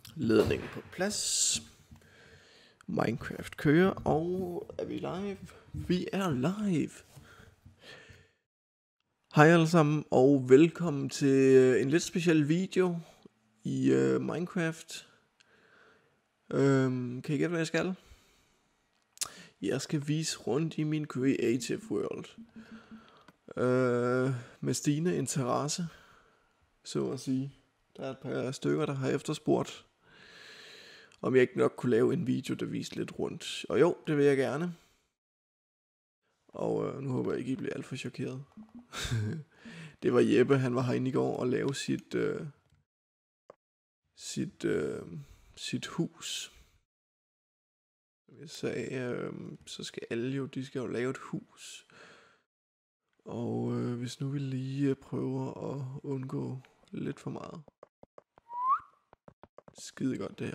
Ledningen på plads. Minecraft kører, og er vi live? Vi er live. Hej alle sammen, og velkommen til en lidt speciel video i Minecraft. Kan I gætte, hvad jeg skal? Jeg skal vise rundt i min creative world. Med stigende interesse, så at sige. Der er et par stykker, der har efterspurgt, om jeg ikke nok kunne lave en video, der viste lidt rundt. Og jo, det vil jeg gerne. Og nu håber jeg ikke, I bliver alt for chokeret. Det var Jeppe, han var herinde i går og lavede sit hus. Jeg sagde, så skal alle jo, de skal jo lave et hus. Og hvis nu vi lige prøver at undgå lidt for meget. Skide godt det her.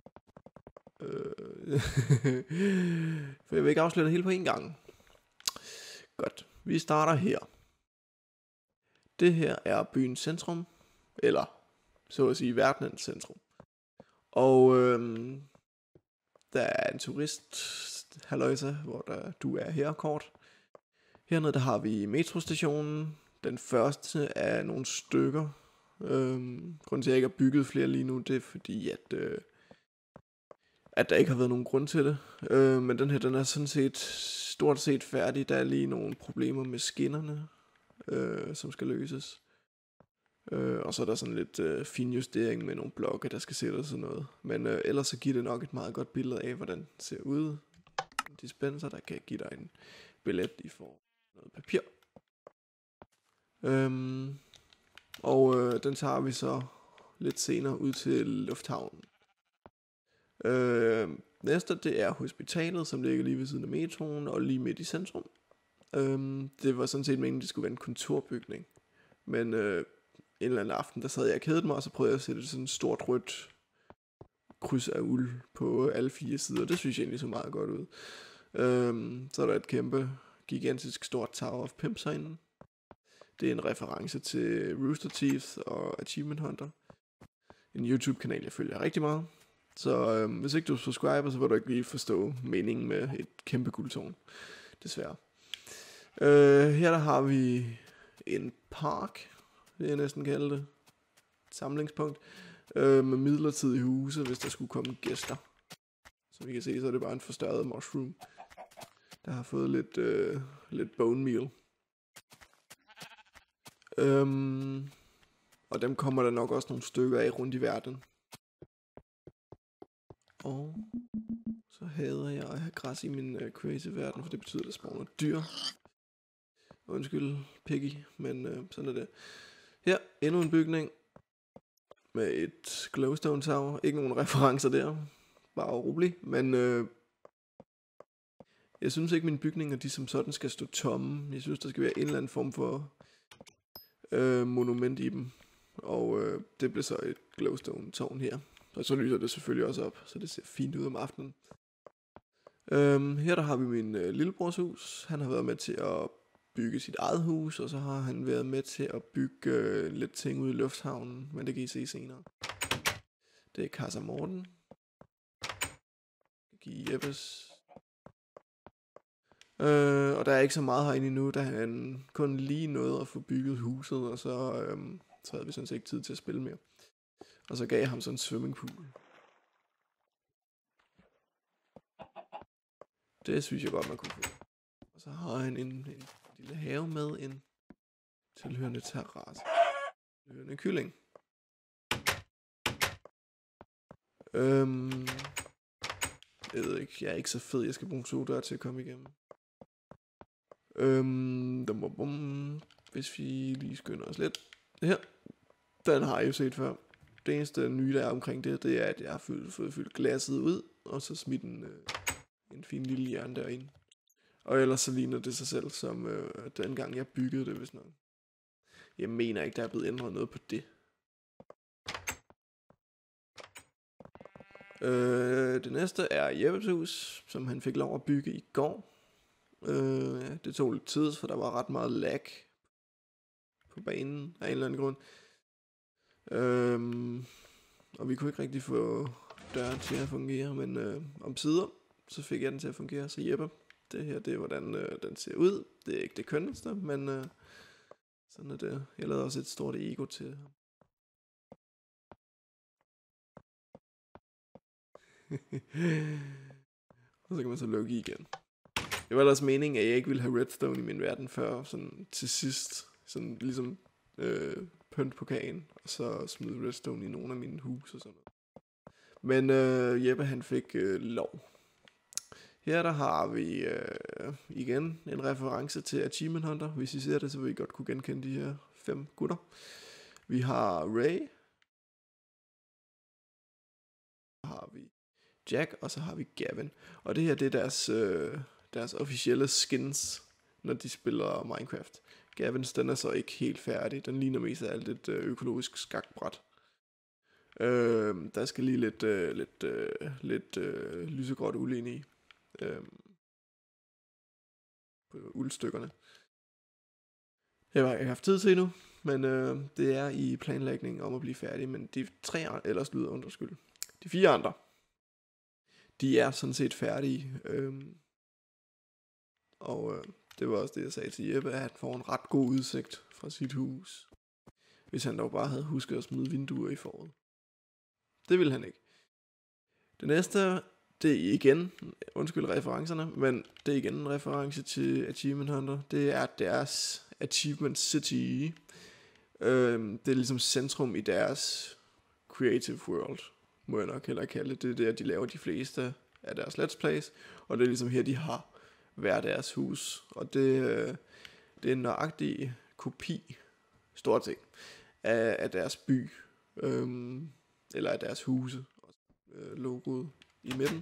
For jeg vil ikke afsløre det hele på en gang. Godt, vi starter her. Det her er byens centrum, eller så at sige verdenens centrum. Og der er en turist halløjse, hvor du er her kort. Hernede der har vi metrostationen. Den første af nogle stykker. Grunden til at jeg ikke har bygget flere lige nu, det er fordi at der ikke har været nogen grund til det. Men den her, den er sådan set stort set færdig. Der er lige nogle problemer med skinnerne, som skal løses. Og så er der sådan lidt finjustering med nogle blokke, der skal sættes og sådan noget. Men ellers så giver det nok et meget godt billede af, hvordan det ser ud. En dispenser, der kan give dig en billet i for noget papir. Den tager vi så lidt senere ud til lufthavnen. Næste det er hospitalet, som ligger lige ved siden af metroen og lige midt i centrum. Det var sådan set meningen, det skulle være en kontorbygning. Men en eller anden aften, der sad jeg og kedede mig, og så prøvede jeg at sætte sådan et stort rødt kryds af uld på alle 4 sider. Det synes jeg egentlig så meget godt ud. Så er der et kæmpe, gigantisk stort Tower of Pimps herinde. Det er en reference til Rooster Teeth og Achievement Hunter. En YouTube-kanal, jeg følger rigtig meget. Så hvis ikke du subscriber, så vil du ikke lige forstå meningen med et kæmpe guldtårn. Desværre. Her der har vi en park, det jeg næsten kalde det. Et samlingspunkt. Med midlertidige huse, hvis der skulle komme gæster. Som I kan se, så er det bare en forstørret mushroom. Der har fået lidt bone meal. Og dem kommer der nok også nogle stykker af rundt i verden. Og så hader jeg at have græs i min crazy verden, for det betyder, at der spawner dyr. Undskyld, Piggy, men sådan er det. Her, endnu en bygning med et glowstone tower. Ikke nogen referencer der, bare rolig. Men jeg synes ikke, mine bygninger, de som sådan skal stå tomme. Jeg synes, der skal være en eller anden form for monument i dem. Og det bliver så et glowstone tårn her. Og så lyser det selvfølgelig også op, så det ser fint ud om aftenen. Her der har vi min lillebrors hus. Han har været med til at bygge sit eget hus, og så har han været med til at bygge lidt ting ude i lufthavnen, men det kan I se senere. Det er Casa Morten. Jeg kan give Jeppes. Og der er ikke så meget herinde endnu, da han kun lige nåede at få bygget huset, og så havde vi sådan set ikke tid til at spille mere. Og så gav jeg ham sådan en swimmingpool. Det synes jeg godt, man kunne få. Og så har han en lille have med en tilhørende terrasse. Tilhørende kylling. Jeg ved ikke, jeg er ikke så fed, jeg skal bruge sodør til at komme igennem. Hvis vi lige skynder os lidt. Det her, den har jeg jo set før. Det eneste nye, der er omkring det er, at jeg har fået fyldt glasset ud, og så smidt en fin lille jern derinde. Og ellers så ligner det sig selv, som dengang jeg byggede det, hvis noget. Jeg mener ikke, der er blevet ændret noget på det. Det næste er Jeppes hus, som han fik lov at bygge i går. Det tog lidt tid, for der var ret meget lag på banen af en eller anden grund. og vi kunne ikke rigtig få døren til at fungere, men omsider, så fik jeg den til at fungere. Så Jeppe, det her, det er hvordan den ser ud. Det er ikke det kønneste, men sådan er det. Jeg lavede også et stort ego til ham. Og så kan man så lukke i igen. Det var ellers meningen, at jeg ikke ville have redstone i min verden før sådan til sidst. Sådan ligesom pynt på kagen, og så smide redstone i nogle af mine huse og sådan noget. Men Jeppe han fik lov. Her der har vi igen en reference til Achievement Hunter. Hvis I ser det, så vil I godt kunne genkende de her 5 gutter. Vi har Ray. Så har vi Jack, og så har vi Gavin. Og det her, det er deres officielle skins, når de spiller Minecraft. Gavins, den er så ikke helt færdig. Den ligner mest af alt et økologisk skakbræt. Der skal lige lidt lysegråt uld ind i. På uldstykkerne. Jeg har ikke haft tid til endnu, men det er i planlægning om at blive færdig. Men de 4 andre, de er sådan set færdige. Og det var også det, jeg sagde til Jeppe, at han får en ret god udsigt fra sit hus. Hvis han dog bare havde husket at smide vinduer i foråret. Det ville han ikke. Det næste, det er igen, undskyld referencerne, men det er igen en reference til Achievement Hunter. Det er deres Achievement City. Det er ligesom centrum i deres creative world, må jeg nok hellere kalde det. Det er der, de laver de fleste af deres let's plays, og det er ligesom her, de har hver deres hus. Og det er en nøjagtig kopi, stort set, af deres by, eller af deres huse. Logoet i midten.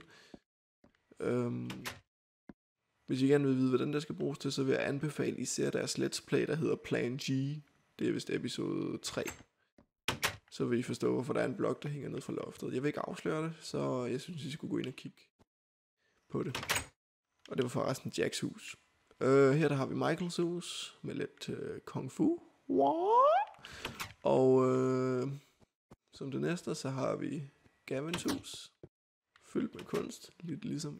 Hvis I gerne vil vide, hvordan det skal bruges til, så vil jeg anbefale især deres let's play, der hedder Plan G. Det er vist episode 3. Så vil I forstå, hvorfor der er en blok, der hænger ned fra loftet. Jeg vil ikke afsløre det, så jeg synes, I skulle gå ind og kigge på det. Og det var forresten Jacks hus. Her der har vi Michaels hus med lidt kung fu. Og som det næste, så har vi Gavins hus. Fyldt med kunst, lidt ligesom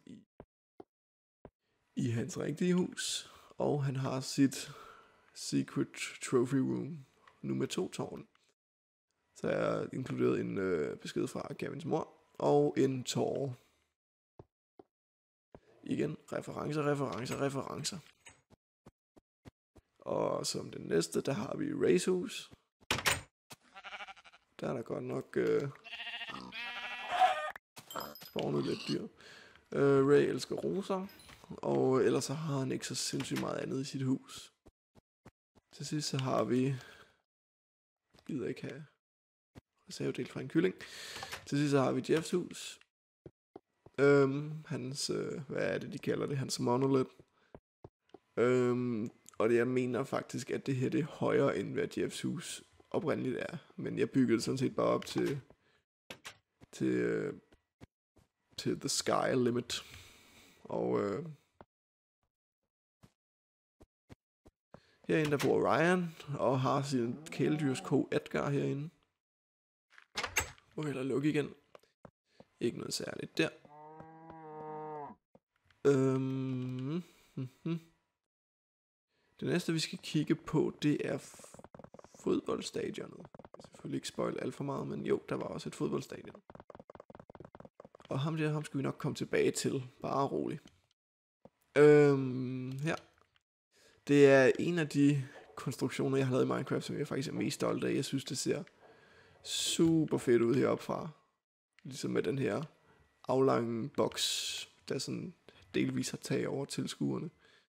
i hans rigtige hus. Og han har sit Secret Trophy Room, nu med 2 tårn. Så jeg har inkluderet en besked fra Gavins mor, og en tårn. Igen, referencer. Og som den næste, der har vi Rays hus. Der er der godt nok spawnet lidt dyr. Ray elsker roser, og ellers så har han ikke så sindssygt meget andet i sit hus. Til sidst så har vi, gider ikke have reservedel fra en kylling. Til sidst så har vi Jeffs hus. Hans, hvad er det de kalder det, hans monolith. Og det jeg mener faktisk, at det her det er højere end hvad Jeffs hus oprindeligt er. Men jeg byggede sådan set bare op til the sky limit. Og herinde der bor Ryan, og har sin kæledyrsko Edgar herinde. Må heller lukke igen. Ikke noget særligt der. Det næste vi skal kigge på, det er fodboldstadionet. Jeg skal selvfølgelig ikke spoil alt for meget, men jo, der var også et fodboldstadion. Og ham skal vi nok komme tilbage til, bare roligt. Her. Det er en af de konstruktioner, jeg har lavet i Minecraft, som jeg faktisk er mest stolt af. Jeg synes, det ser super fedt ud heroppe fra. Ligesom med den her aflange boks, der sådan delvis har tag over tilskuerne.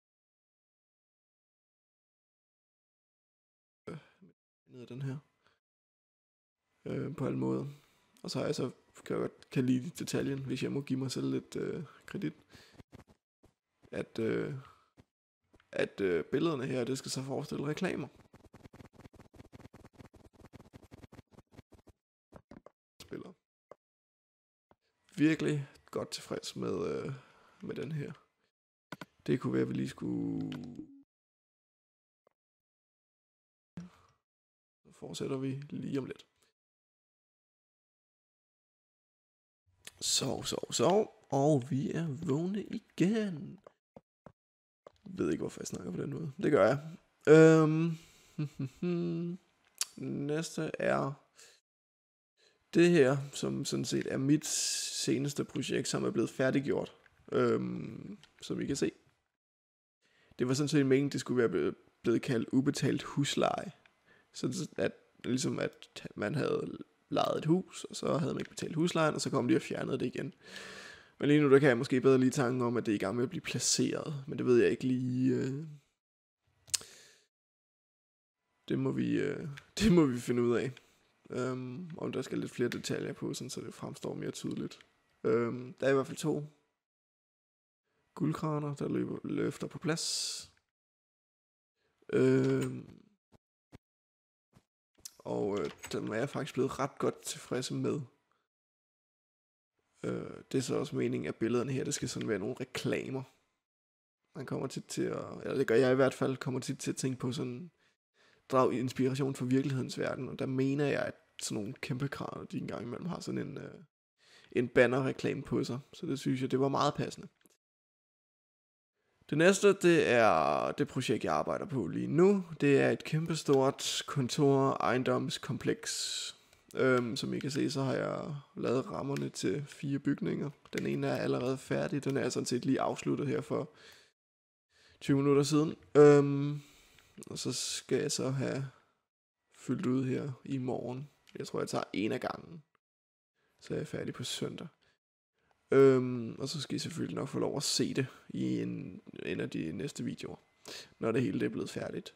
Ned af den her. På alle måder. Og så har jeg så kan lide detaljen, hvis jeg må give mig selv lidt kredit. At billederne her, det skal så forestille reklamer. Spiller. Virkelig godt tilfreds med den her. Det kunne være, at vi lige skulle... Så fortsætter vi lige om lidt. Sov. Og vi er vågne igen. Jeg ved ikke, hvorfor jeg snakker på den måde. Det gør jeg. Næste er det her, som sådan set er mit seneste projekt, som er blevet færdiggjort. Som I kan se. Det var sådan set meningen, det skulle være blevet kaldt ubetalt husleje. Så at, ligesom at man havde lejet et hus, og så havde man ikke betalt huslejen, og så kom de og fjernede det igen. Men lige nu, der kan jeg måske bedre lige tanken om, at det er i gang med at blive placeret. Men det ved jeg ikke lige. Det må vi finde ud af. Om der skal lidt flere detaljer på, sådan, så det fremstår mere tydeligt. Der er i hvert fald 2 guldkraner, der løfter på plads. Dem er jeg faktisk blevet ret godt tilfreds med. Det er så også meningen, at billederne her, det skal sådan være nogle reklamer. Man kommer tit til at, eller det gør jeg i hvert fald, kommer tit til at tænke på sådan, drag inspiration fra virkelighedens verden, og der mener jeg, at sådan nogle kæmpe kraner, de engang imellem har sådan en banner-reklame på sig, så det synes jeg, det var meget passende. Det næste, det er det projekt, jeg arbejder på lige nu. Det er et kæmpestort kontor-ejendomskompleks. Som I kan se, så har jeg lavet rammerne til 4 bygninger. Den ene er allerede færdig. Den er sådan set lige afsluttet her for 20 minutter siden. Og så skal jeg så have fyldt ud her i morgen. Jeg tror, jeg tager en af gangen. Så er jeg færdig på søndag. Og så skal I selvfølgelig nok få lov at se det i en af de næste videoer, når det hele er blevet færdigt.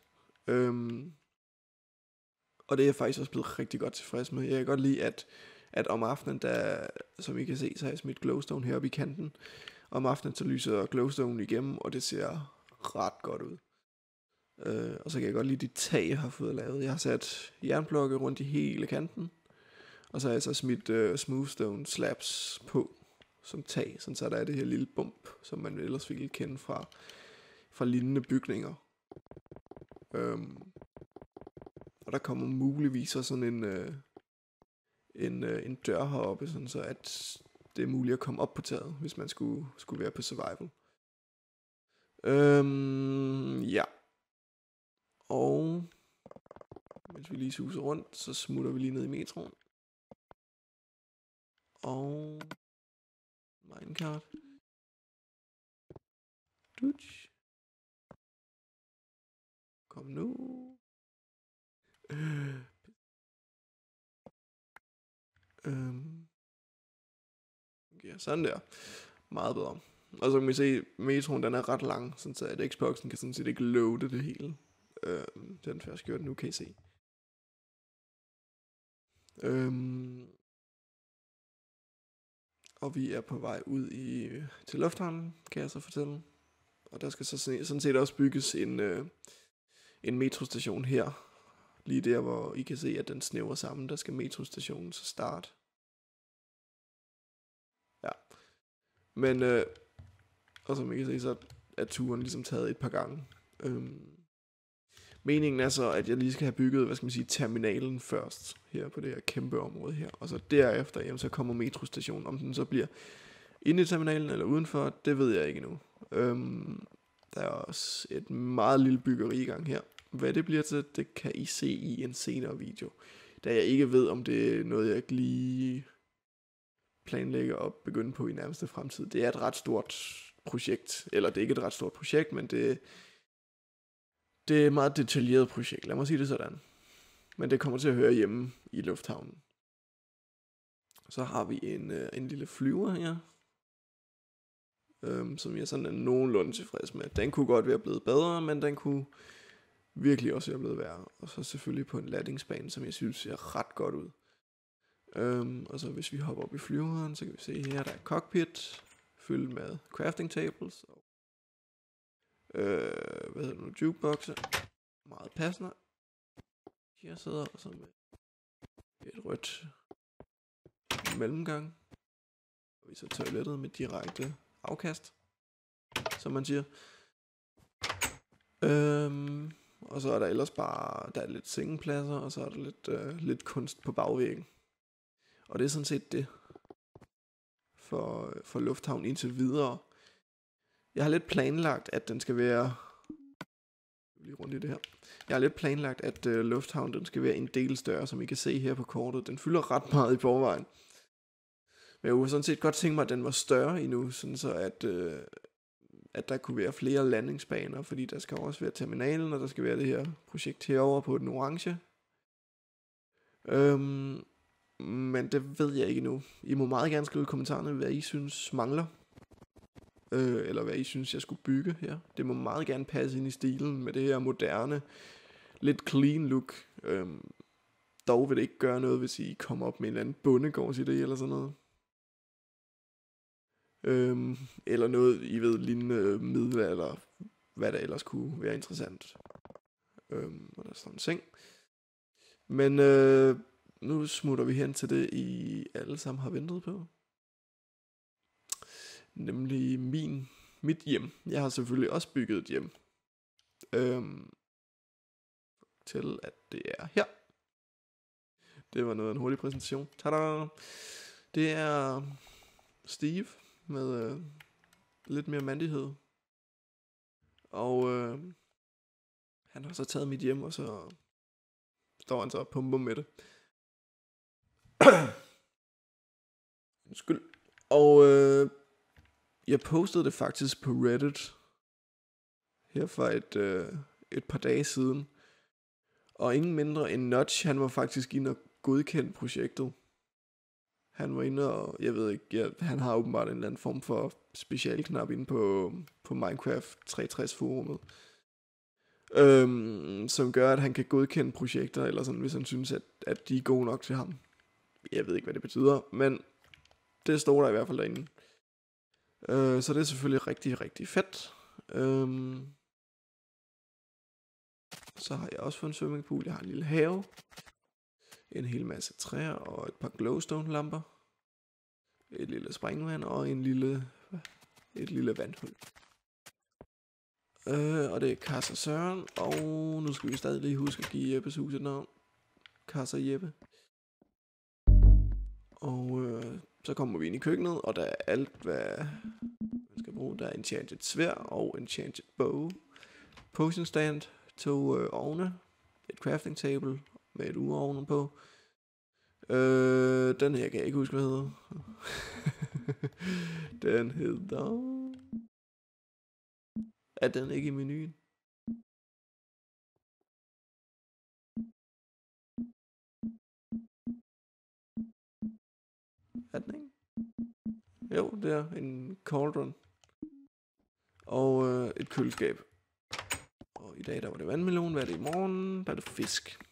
Og det er jeg faktisk også blevet rigtig godt tilfreds med. Jeg kan godt lide, at om aftenen, der, som I kan se, så har jeg smidt glowstone heroppe i kanten. Om aftenen, så lyser glowstone igennem, og det ser ret godt ud. Og så kan jeg godt lide de tag, jeg har fået lavet. Jeg har sat jernblokke rundt i hele kanten, og så har jeg så smidt smoothstone slabs på som tag, sådan så der er det her lille bump, som man ellers ville kende fra lignende bygninger. Og der kommer muligvis også sådan en dør heroppe, sådan så at det er muligt at komme op på taget, hvis man skulle være på survival. Ja. Og mens vi lige suser rundt, så smutter vi lige ned i metroen. Og minecart. Dutch. Kom nu. Ja, sådan der. Meget bedre. Og så kan vi se, metroen den er ret lang, sådan så at Xboxen kan sådan set ikke loade det hele. Den først gjort nu, kan I se. Og vi er på vej ud til lufthavnen, kan jeg så fortælle. Og der skal så sådan set også bygges en metrostation her. Lige der, hvor I kan se, at den snæver sammen, der skal metrostationen så starte. Ja. Men, og som I kan se, så er turen ligesom taget et par gange. Meningen er så, at jeg lige skal have bygget, terminalen først, her på det her kæmpe område her. Og så derefter, jamen, så kommer metrostationen. Om den så bliver inde i terminalen eller udenfor, det ved jeg ikke endnu. Der er også et meget lille byggeri i gang her. Hvad det bliver til, det kan I se i en senere video. Da jeg ikke ved, om det er noget, jeg lige planlægger at begynde på i nærmeste fremtid. Det er et ret stort projekt. Eller det er ikke et ret stort projekt, men det er et meget detaljeret projekt. Lad mig sige det sådan. Men det kommer til at høre hjemme i lufthavnen. Så har vi en lille flyver her. Som jeg sådan er nogenlunde tilfreds med. Den kunne godt være blevet bedre, men den kunne virkelig også være blevet værre. Og så selvfølgelig på en landingsbane, som jeg synes ser ret godt ud. Og så hvis vi hopper op i flyveren, så kan vi se her, der er cockpit fyldt med crafting tables og jukeboxe. Meget passende. Her sidder også med et rødt mellemgang. Og vi så toilettet med direkte afkast, som man siger. Og så er der ellers bare, der er lidt sengepladser, og så er der lidt kunst på bagvæggen. Og det er sådan set det. for Lufthavn indtil videre. Jeg har lidt planlagt, at den skal være... Lige rundt i det her. Jeg har lidt planlagt, at Lufthavn den skal være en del større, som I kan se her på kortet. Den fylder ret meget i forvejen. Men jeg kunne sådan set godt tænke mig, at den var større endnu, sådan så at der kunne være flere landingsbaner, fordi der skal også være terminalen, og der skal være det her projekt herovre på den orange. Men det ved jeg ikke endnu. I må meget gerne skrive i kommentarerne, hvad I synes mangler. Eller hvad I synes, jeg skulle bygge her. Det må meget gerne passe ind i stilen med det her moderne, lidt clean look. Dog vil det ikke gøre noget, hvis I kommer op med en eller anden bondegårdsidé eller sådan noget. Eller noget, I ved, lignende middelalder, hvad der ellers kunne være interessant. Og der er sådan en seng. Men nu smutter vi hen til det, I alle sammen har ventet på. Nemlig mit hjem. Jeg har selvfølgelig også bygget et hjem. Til at det er her. Det var noget af en hurtig præsentation. Tada! Det er Steve med lidt mere mandighed. Og han har så taget mit hjem, og så står han så og pumper med det. Undskyld. Og jeg postede det faktisk på Reddit her for et par dage siden. Og ingen mindre end Notch, han var faktisk inde og godkendt projektet. Han var inde og, jeg ved ikke, han har åbenbart en eller anden form for specialknap inde på Minecraft 360 forumet. Som gør, at han kan godkende projekter, eller sådan, hvis han synes, at de er gode nok til ham. Jeg ved ikke, hvad det betyder, men det står der i hvert fald derinde. Så det er selvfølgelig rigtig, rigtig fedt. Så har jeg også fået en swimmingpool. Jeg har en lille have. En hel masse træer og et par glowstone lamper. Et lille springvand og et lille vandhul. Og det er Kasser Søren. Og nu skal vi stadig lige huske at give Jeppes hus et navn. Kasser Jeppe. Og så kommer vi ind i køkkenet, og der er alt, hvad man skal bruge. Der er enchanted sværd og enchanted bow. Potion stand, 2 ovne, et crafting table med et urovn på. Den her kan jeg ikke huske, hvad hedder. Den hedder... Er den ikke i menuen? Er den ikke? Jo, det er en cauldron. Og et køleskab. Og i dag der var det vandmelon. Hvad er det i morgen? Der er det fisk.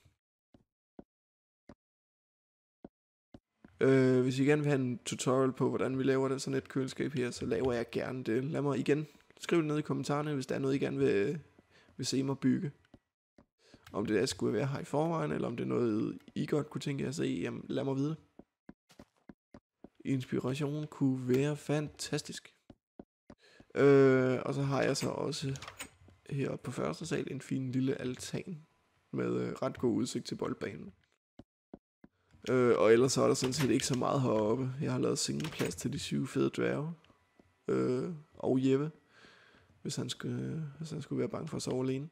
Hvis I gerne vil have en tutorial på, hvordan vi laver det, sådan et køleskab her, så laver jeg gerne det. Lad mig igen skrive det ned i kommentarerne, hvis der er noget, I gerne vil se mig bygge. Om det skulle være her i forvejen, eller om det er noget, I godt kunne tænke jer at se, jamen lad mig vide. Inspiration kunne være fantastisk. Og så har jeg så også her på første sal en fin lille altan med ret god udsigt til boldbanen. Og ellers så er der sådan set ikke så meget heroppe. Jeg har lavet sengplads til de 7 fede dværge. Og Jeppe, hvis han skulle være bange for at sove alene.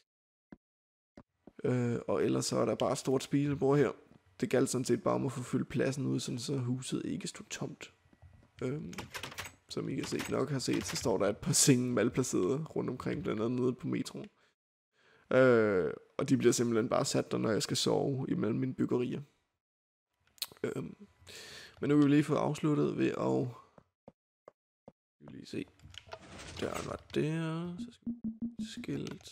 Og ellers så er der bare et stort spisebord her. Det galt sådan set bare om at få fyldt pladsen ud, sådan så huset ikke stod tomt. Som I kan se, nok har set, så står der et par senge malplaceret rundt omkring, blandt andet nede på metroen. Og de bliver simpelthen bare sat der, når jeg skal sove imellem mine byggerier. Men nu vil vi lige få afsluttet ved at... Vi vil lige se. Døren var der. Så skal vi skilt.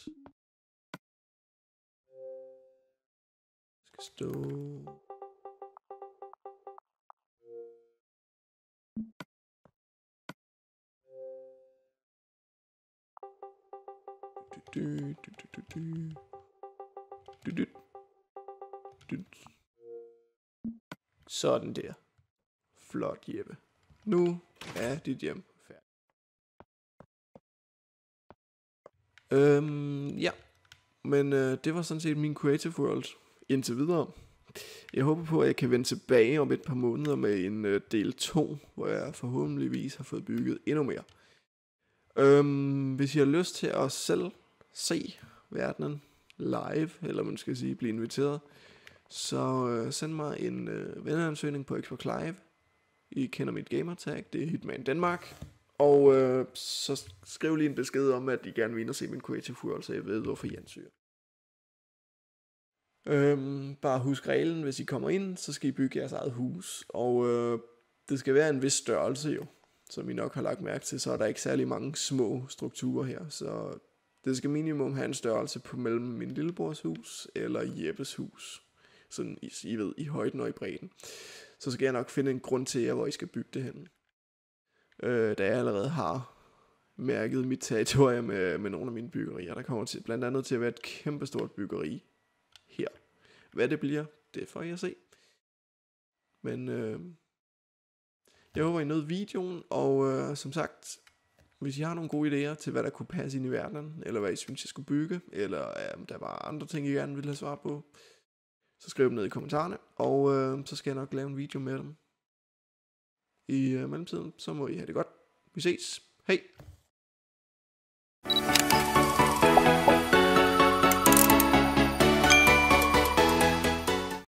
Skal stå... Sådan der. Flot, Jeppe. Nu er dit hjem færdigt. Ja. Men det var sådan set min Creative World indtil videre. Jeg håber på, at jeg kan vende tilbage om et par måneder med en del 2, hvor jeg forhåbentligvis har fået bygget endnu mere. Hvis I har lyst til at selv se verdenen live, eller man skal sige blive inviteret, så send mig en venneansøgning på Xbox Live. I kender mit gamertag, det er Hitman Danmark. Og så skriv lige en besked om, at I gerne vil ind og se min Creative World, så jeg ved, hvorfor I ansøger. Bare husk reglen, hvis I kommer ind, så skal I bygge jeres eget hus. Og det skal være en vis størrelse jo, som I nok har lagt mærke til, så er der ikke særlig mange små strukturer her. Så det skal minimum have en størrelse på mellem min lillebrors hus eller Jeppes hus. Sådan I ved, i højden og i bredden. Så skal jeg nok finde en grund til jer, hvor I skal bygge det hen. Da jeg allerede har mærket mit territorie med nogle af mine byggerier. Der kommer til, blandt andet til at være et kæmpestort byggeri her. Hvad det bliver, det får jeg se. Men jeg håber I nød videoen, og som sagt, hvis I har nogle gode idéer til hvad der kunne passe ind i verdenen, eller hvad I synes jeg skulle bygge, eller der var andre ting I gerne ville have svar på, så skriv dem ned i kommentarerne, og så skal jeg nok lave en video med dem. I mellemtiden, så må I have det godt. Vi ses. Hej.